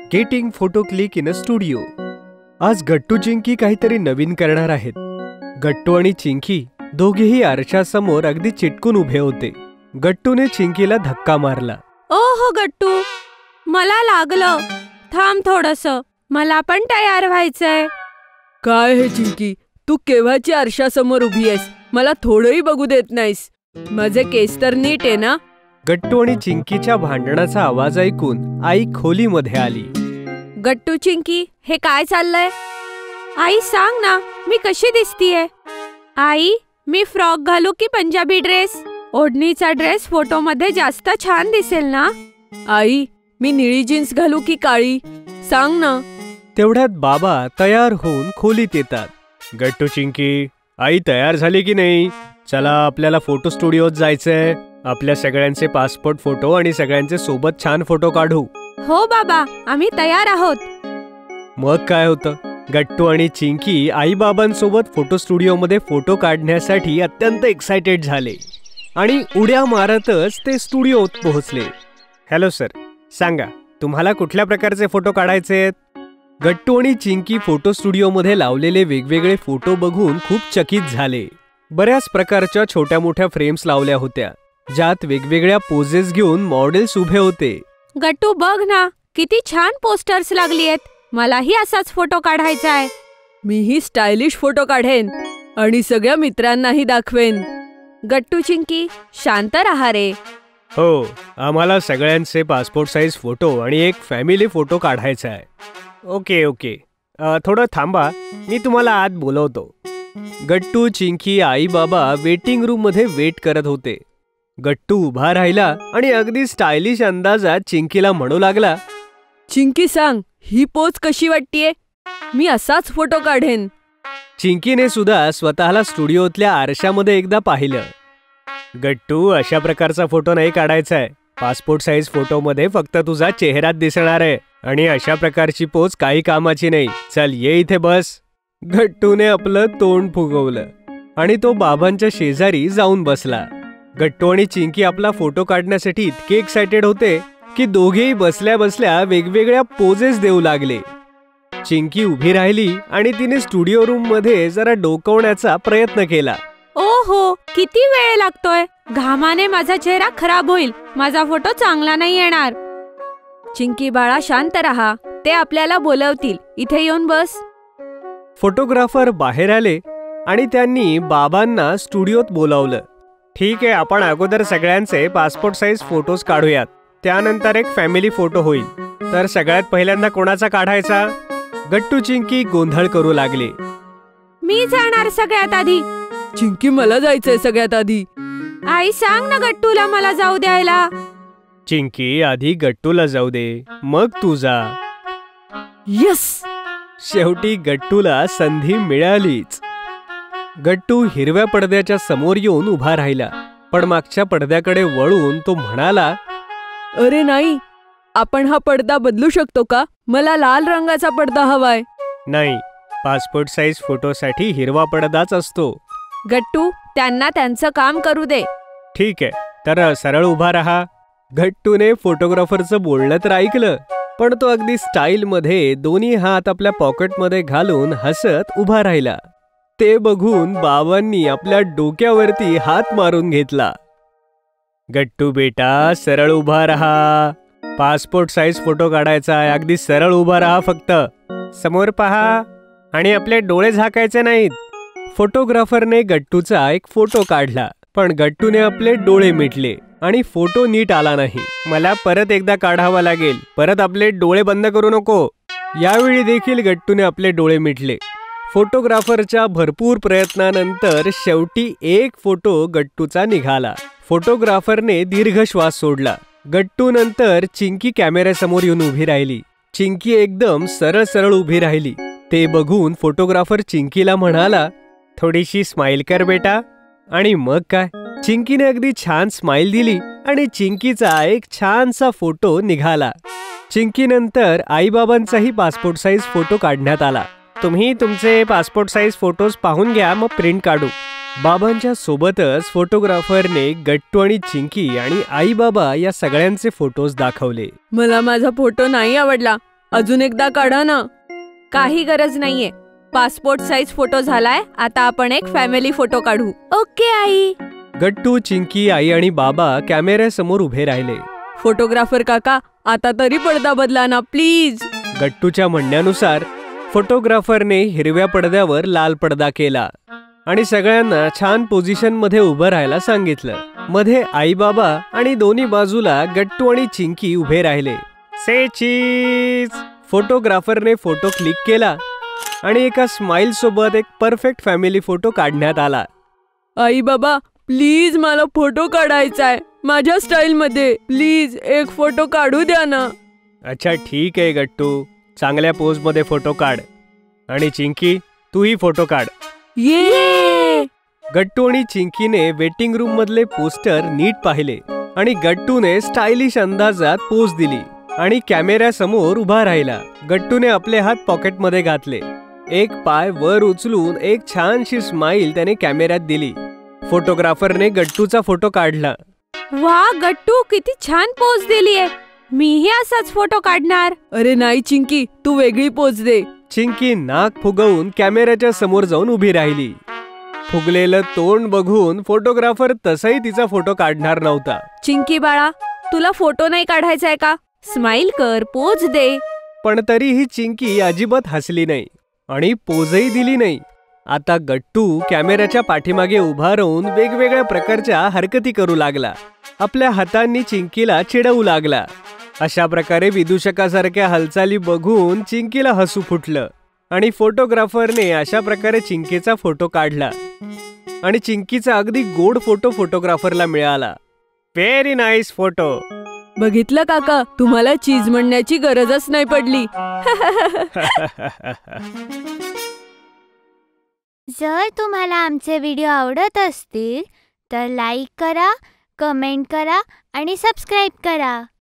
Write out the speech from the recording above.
Skating photo click in a studio. आज गट्टू चिंकी काहीतरी नवीन करणार आहेत. गट्टू आणि चिंकी दोघेही आरशासमोर अगदी चिटकून उभे होते. गट्टूने चिंकीला धक्का मारला. ओहो गट्टू, मला लागलं. थांब थोडंसं, मला पण तयार व्हायचंय. काय हे चिंकी, तू केव्हाची आरशासमोर उभी आहेस? मला थोडंही बघू देत नाहीस. माझे केस तर नीट आहे ना? गट्टू आणि चिंकीच्या भांडणाचा आवाज ऐकून आई खोलीमध्ये आली. गट्टू चिंकी, हे काय चाललंय? आई सांग ना, मी कशी दिसतीये? आई, मी फ्रॉक घालू की पंजाबी ड्रेस? ओढणीचा ड्रेस फोटोमध्ये जास्त छान दिसेल ना? आई, मी निळी जीन्स घालू की काळी? सांग ना. तेवढ्यात बाबा तयार होऊन खोलीत येतात. गट्टू चिंकी, आई तयार झाली की नाही? चला, आपल्याला फोटो स्टुडिओत जायचंय. आपल्या सगळ्यांचे पासपोर्ट फोटो आणि सगळ्यांचे सोबत छान फोटो काढू. हो बाबा, आम्ही तयार आहोत. मग काय होतं, गट्टू आणि चिंकी आई बाबांसोबत फोटो स्टुडिओमध्ये फोटो काढण्यासाठी अत्यंत एक्साइटेड झाले आणि उड्या मारतच ते स्टुडिओत पोहोचले. हॅलो सर, सांगा तुम्हाला कुठल्या प्रकारचे फोटो काढायचे आहेत? गट्टू आणि चिंकी फोटो स्टुडिओमध्ये लावलेले वेगवेगळे फोटो बघून खूप चकित झाले. बऱ्याच प्रकारच्या छोट्या मोठ्या फ्रेम्स लावल्या होत्या, ज्यात वेगवेगळ्या पोजेस घेऊन मॉडेल्स उभे होते. गट्टू बघ ना, किती छान पोस्टर्स लागली आहेत. मलाही असाच फोटो काढायचा आहे. मीही स्टायलिश फोटो काढेन आणि सगळ्या मित्रांनाही दाखवेन. गट्टू चिंकी, शांत राहा रे. हो, आम्हाला सगळ्यांचे पासपोर्ट साईज फोटो आणि एक फॅमिली फोटो काढायचा आहे. ओके ओके, थोडं थांबा, मी तुम्हाला आत बोलवतो. गट्टू, चिंकी, आई बाबा वेटिंग रूम मध्ये वेट करत होते. गट्टू उभा राहिला आणि अगदी स्टायलिश अंदाजात चिंकीला म्हणू लागला, चिंकी सांग, ही पोच कशी वाटतेय? मी असाच फोटो काढेन. चिंकीने सुद्धा स्वतःला स्टुडिओतल्या आरशामध्ये एकदा पाहिलं. गट्टू, अशा प्रकारचा फोटो नाही काढायचाय. पासपोर्ट साईज फोटोमध्ये फक्त तुझा चेहराच दिसणार आहे आणि अशा प्रकारची पोच काही कामाची नाही. चल, ये इथे बस. गट्टूने आपलं तोंड फुगवलं आणि तो बाबांच्या शेजारी जाऊन बसला. गट्टू आणि चिंकी आपला फोटो काढण्यासाठी इतके एक्साइटेड होते की दोघेही बसल्या बसल्या वेगवेगळ्या पोजेस देऊ लागले. चिंकी उभी राहिली आणि तिने स्टुडिओ रूम मध्ये जरा डोकावण्याचा प्रयत्न केला. ओहो, किती वेळ लागतोय. घामाने माझा चेहरा खराब होईल. माझा फोटो चांगला नाही येणार. चिंकी बाळा, शांत राहा. ते आपल्याला बोलवतील. इथे येऊन बस. फोटोग्राफर बाहेर आले आणि त्यांनी बाबांना स्टुडिओत बोलावलं. ठीक आहे, आपण अगोदर सगळ्यांचे पासपोर्ट साईज फोटोज काढूयात. त्यानंतर एक फॅमिली फोटो होईल. तर सगळ्यात पहिल्यांदा कोणाचा काढायचा? गट्टू चिंकी गोंधळ करू लागले. मी जाणार सगळ्यात आधी. चिंकी, मला जायचंय सगळ्यात आधी. आई सांग ना गट्टूला मला जाऊ द्यायला. चिंकी, आधी गट्टूला जाऊ दे, मग तू जा. यस. शेवटी गट्टूला संधी मिळालीच. गट्टू हिरव्या पडद्याच्या समोर येऊन उभा राहिला, पण मागच्या पडद्याकडे वळून तो म्हणाला, अरे नाही, आपण हा पडदा बदलू शकतो का? मला लाल रंगाचा पडदा हवाय. नाही, पासपोर्ट साईज फोटोसाठी हिरवा पडदाच असतो. गट्टू, त्यांना त्यांचं काम करू दे. ठीक आहे, तर सरळ उभा राहा. गट्टूने फोटोग्राफरचं बोलणं तर ऐकलं, पण तो अगदी स्टाईल मध्ये दोन्ही हात आपल्या पॉकेटमध्ये घालून हसत उभा राहिला. ते बघून बाबांनी आपल्या डोक्यावरती हात मारून घेतला. गट्टू बेटा, सरळ उभा राहा. पासपोर्ट साईज फोटो काढायचा आहे. अगदी सरळ उभा राहा. फक्त समोर पहा आणि आपले डोळे झाकायचे नाहीत. फोटोग्राफरने गट्टूचा एक फोटो काढला, पण गट्टूने आपले डोळे मिटले आणि फोटो नीट आला नाही. मला परत एकदा काढावा लागेल. परत आपले डोळे बंद करू नको. यावेळी देखील गट्टूने आपले डोळे मिटले. फोटोग्राफरच्या भरपूर प्रयत्नानंतर शेवटी एक फोटो गट्टूचा निघाला. फोटोग्राफरने दीर्घ श्वास सोडला. गट्टू नंतर चिंकी कॅमेऱ्यासमोर येऊन उभी राहिली. चिंकी एकदम सरळ सरळ उभी राहिली. ते बघून फोटोग्राफर चिंकीला म्हणाला, थोडीशी स्माइल कर बेटा. आणि मग काय, चिंकीने अगदी छान स्माइल दिली आणि चिंकीचा एक छानसा फोटो निघाला. चिंकीनंतर आईबाबांचाही पासपोर्ट साईज फोटो काढण्यात आला. तुम्ही तुमचे पासपोर्ट साईज फोटोज पाहून घ्या, मग प्रिंट काढू. बाबांच्या सोबतच फोटोग्राफरने गट्टू आणि चिंकी आणि आई बाबा या सगळ्यांचे फोटोज दाखवले. मला माझा फोटो नाही आवडला. अजून एकदा काढा ना. काही गरज नाहीये. पासपोर्ट साईज फोटो झालाय. आता आपण एक फॅमिली फोटो काढू. ओके आई. गट्टू, चिंकी, आई आणि बाबा कॅमेऱ्यासमोर उभे राहिले. फोटोग्राफर काका, आता तरी पडदा बदला ना प्लीज. गट्टूच्या म्हणण्यानुसार फोटोग्राफरने हिरव्या पडद्यावर लाल पडदा केला आणि सगळ्यांना छान पोझिशन मध्ये उभं राहायला सांगितलं. मध्ये आई बाबा आणि दोन्ही बाजूला गट्टू आणि चिंकी उभे राहिले. से चीज. फोटोग्राफरने फोटो क्लिक केला आणि एका स्माइल सोबत एक परफेक्ट फॅमिली फोटो काढण्यात आला. आई बाबा प्लीज, मला फोटो काढायचाय माझ्या स्टाईल मध्ये. प्लीज एक फोटो काढू द्या ना. अच्छा ठीक आहे गट्टू, चांगल्या पोज मध्ये फोटो काढ. आणि चिंकी, तूही फोटो काढ. ये. गट्टू आणि चिंकीने वेटिंग रूम मधले पोस्टर नीट पाहिले आणि गट्टूने स्टायलिश अंदाजात पोज दिली आणि कॅमेऱ्यासमोर उभा राहिला. गट्टूने आपले हात पॉकेटमध्ये घातले. एक पाय वर उचलून एक छानशी स्माइल त्याने कॅमेऱ्यात दिली. फोटोग्राफरने गट्टूचा फोटो काढला. वा गट्टू, किती छान पोज दिलीये. मीही असाच फोटो काढणार. अरे नाही चिंकी, तू वेगळी पोज दे. चिंकी नाक फुगवून कॅमेऱ्याच्या समोर जाऊन उभी राहिली. फुगलेलं तोंड बघून फोटोग्राफर तसाही तिचा फोटो काढणार नव्हता. चिंकी बाळा, तुला फोटो नाही काढायचाय का? स्माइल कर, पोज दे. पण तरीही चिंकी अजिबात हसली नाही आणि पोजही दिली नाही. आता गट्टू कॅमेऱ्याच्या पाठीमागे उभा राहून वेगवेगळ्या प्रकारच्या हरकती करू लागला. आपल्या हातांनी चिंकीला चिडवू लागला. अशा प्रकारे विदूषकासारख्या हालचाली बघून चिंकीला हसू फुटलं आणि फोटोग्राफरने अशा प्रकारे चिंकीचा फोटो काढला आणि चिंकीचा अगदी गोड फोटो फोटोग्राफरला मिळाला. Very nice photo. बघितलं काका, तुम्हाला चीज म्हणण्याची गरजच नाही पडली. जर तुम्हाला आमचे व्हिडिओ आवडत असतील तर लाईक करा, कमेंट करा आणि सबस्क्राईब करा.